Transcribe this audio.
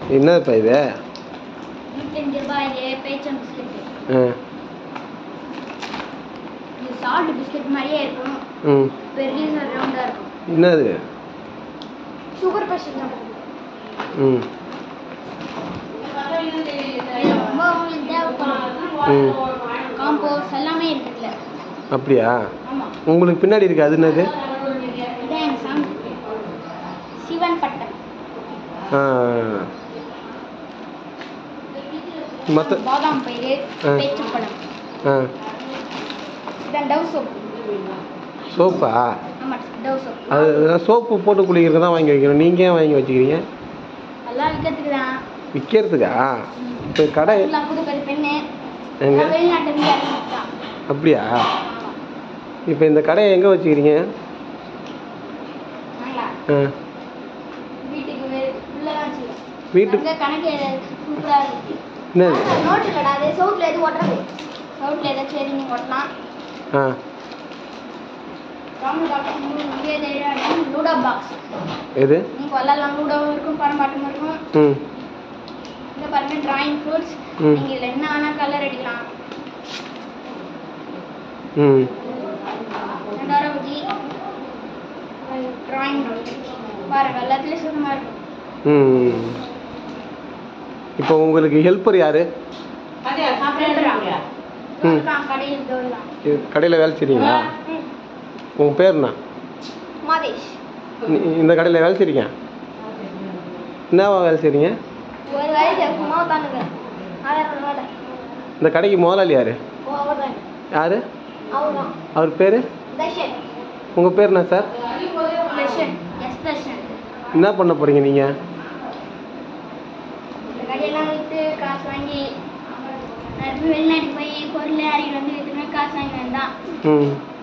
என்னப்பா இது? 105 ரூபாய் பேச்சம் பிஸ்கட். இது சால்ட் பிஸ்கட் மாதிரியே இருக்கும். பெரிய ரவுண்டா இருக்கும். என்னது? சுகர் பேஷண்ட் தான். ரொம்ப உங்களுக்கு தேவைப்படும். காம்போஸ் எல்லாமே இருக்குல்ல. அப்படியா? ஆமா. உங்களுக்கு பின்னாடி இருக்கு அது என்னது? இதான் சாமி. சிவன் பட்டம். மத்த பாதாம் பயிறு பேச்சுப்பழம். இதான் டவ் சோப். சோப்பா? ஆமா, டவ் சோப். அது சோப்பு போட்டு குளிக்கிறது தான் வாங்கி வைக்கணும். நீங்க ஏன் வாங்கி வச்சுக்கிறீங்க? எல்லாம் விற்கிறதுக்கு தான். விற்கிறதுக்கா? இப்போ கடை புது பெண்ணு எங்க? வெளிநாட்டுல தான். அப்படியா? இப்போ இந்த கடையை எங்கே வச்சுக்கிறீங்க? வீட்டுக்கு கணக்கு சூப்பரா இருக்கு. என்னது? நோட்டு கடை. அது சவுட்ல எது ஒட்டுறது? சவுட்ல ஏதாச்சும் எது நீங்க ஒட்டலாம். Ludo box. எது? நீங்க விளையாடலாம். லூடோவும் இருக்கும், பரம்பாட்டும் இருக்கும். இங்க பாருங்க டிராயிங் ஃப்ரூட்ஸ். நீங்க இதுல என்ன வேணா கலர் அடிக்கலாம். ரெண்டாவது டிராயிங் பாருங்க எல்லாத்துலயும் சுத்தமா இருக்கும். இப்போ உங்களுக்கு ஹெல்ப்பர் யாரு? கடையில் வேலை செய்றீங்களா? உங்க பேர் என்ன? மாதேஷ். இந்த கடையில் வேலை செய்றீங்க? என்னவா வேலை செய்றீங்க? ஒரு வேலை சும்மா உட்காந்துங்க. இந்த கடைக்கு முதலாளி யாரு? யாரு? அவர் பேரு? உங்க பேர் என்ன சார்? என்ன பண்ண போறீங்க நீங்க? கடையெல்லாம் விற்று காசு வாங்கி வெளிநாட்டுக்கு போய் பொருள் அறிவு வந்து காசு வாங்கி வந்தான்.